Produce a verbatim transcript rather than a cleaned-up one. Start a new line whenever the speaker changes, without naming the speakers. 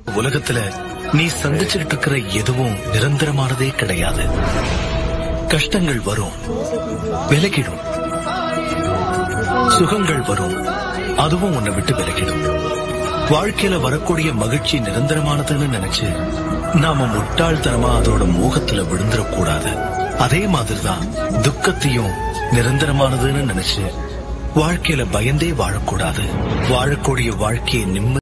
உலகத்துல நீ சந்திச்சுட்டு இருக்கிற எதுவும் நிரந்தரமானதே கிடையாது. கஷ்டங்கள் வரும், விலகிடும். சுகங்கள் வரும், அதுவும் உன்னை விட்டு விலகிடும். வாழ்க்கையில வரக்கூடிய மகிழ்ச்சி நிரந்தரமானதுன்னு நினைச்சு நாம முட்டாள்தனமா அதோட மோகத்துல விழுந்துடக்கூடாது. அதே மாதிரிதான் துக்கத்தையும் நிரந்தரமானதுன்னு நினைச்சு வாழ்க்கையில பயந்தே வாழக்கூடாது. வாழக்கூடிய வாழ்க்கையை நிம்மதி